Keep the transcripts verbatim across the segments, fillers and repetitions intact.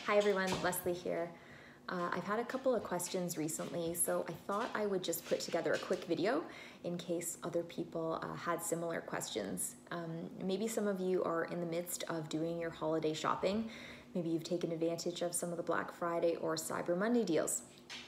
Hi everyone, Leslie here. Uh, I've had a couple of questions recently, so I thought I would just put together a quick video in case other people uh, had similar questions. Um, maybe some of you are in the midst of doing your holiday shopping. Maybe you've taken advantage of some of the Black Friday or Cyber Monday deals.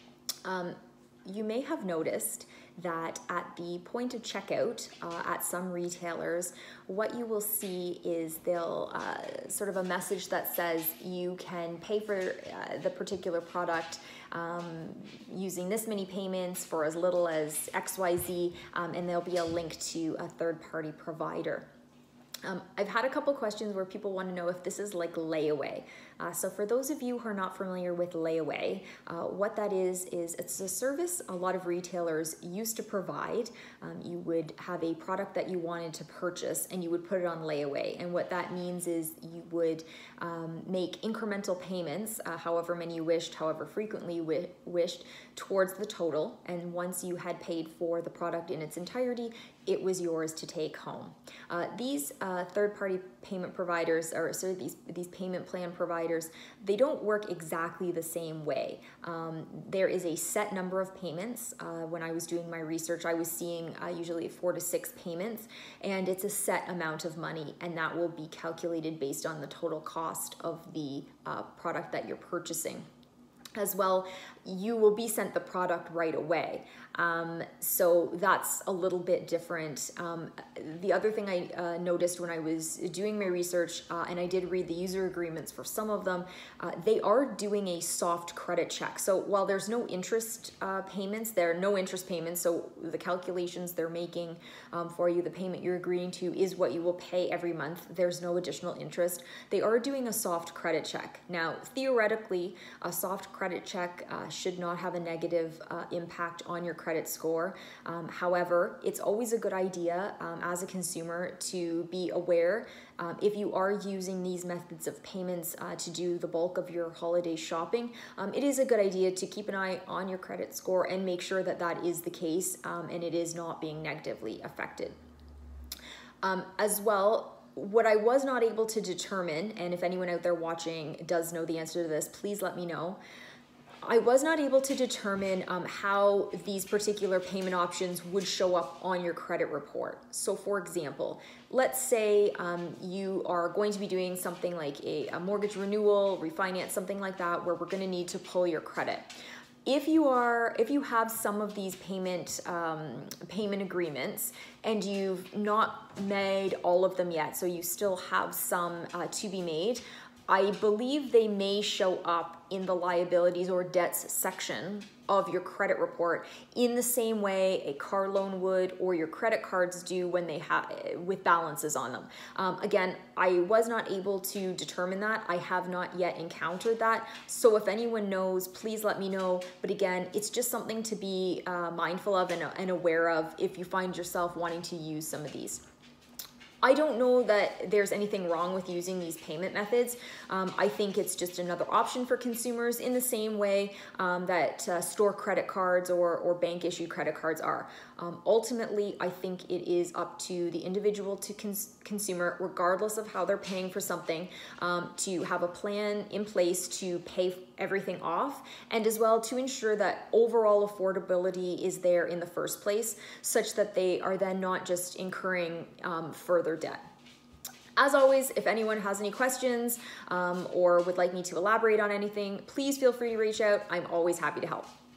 Um, you may have noticed that at the point of checkout uh, at some retailers, what you will see is they'll uh, sort of a message that says you can pay for uh, the particular product um, using this many payments for as little as X Y Z, um, and there'll be a link to a third-party provider. Um, I've had a couple questions where people want to know if this is like layaway. Uh, so for those of you who are not familiar with layaway, uh, what that is, is it's a service a lot of retailers used to provide. Um, you would have a product that you wanted to purchase and you would put it on layaway. And what that means is you would um, make incremental payments, uh, however many you wished, however frequently you wi wished, towards the total. And once you had paid for the product in its entirety, it was yours to take home. Uh, these uh, third-party payment providers, or sorry, these, these payment plan providers, they don't work exactly the same way. Um, there is a set number of payments. Uh, when I was doing my research, I was seeing uh, usually four to six payments, and it's a set amount of money, and that will be calculated based on the total cost of the uh, product that you're purchasing. As well, you will be sent the product right away. Um, so that's a little bit different. Um, the other thing I uh, noticed when I was doing my research, uh, and I did read the user agreements for some of them, uh, they are doing a soft credit check. So while there's no interest uh, payments, there are no interest payments, so the calculations they're making um, for you, the payment you're agreeing to is what you will pay every month. There's no additional interest. They are doing a soft credit check. Now, theoretically, a soft credit check uh, should not have a negative uh, impact on your credit score. Um, however, it's always a good idea um, as a consumer to be aware um, if you are using these methods of payments uh, to do the bulk of your holiday shopping. Um, it is a good idea to keep an eye on your credit score and make sure that that is the case um, and it is not being negatively affected. Um, as well, what I was not able to determine, and if anyone out there watching does know the answer to this, please let me know. I was not able to determine um, how these particular payment options would show up on your credit report. So for example, let's say um, you are going to be doing something like a, a mortgage renewal, refinance, something like that, where we're gonna need to pull your credit. If you are, if you have some of these payment um, payment agreements and you've not made all of them yet, so you still have some uh, to be made, I believe they may show up in the liabilities or debts section of your credit report in the same way a car loan would or your credit cards do when they have with balances on them. Um, again, I was not able to determine that. I have not yet encountered that. So if anyone knows, please let me know. But again, it's just something to be uh, mindful of and, and aware of if you find yourself wanting to use some of these. I don't know that there's anything wrong with using these payment methods. Um, I think it's just another option for consumers in the same way um, that uh, store credit cards or, or bank issued credit cards are. Um, ultimately, I think it is up to the individual to cons consumer, regardless of how they're paying for something, um, to have a plan in place to pay everything off, and as well to ensure that overall affordability is there in the first place, such that they are then not just incurring um, further debt. As always, if anyone has any questions um, or would like me to elaborate on anything, please feel free to reach out. I'm always happy to help.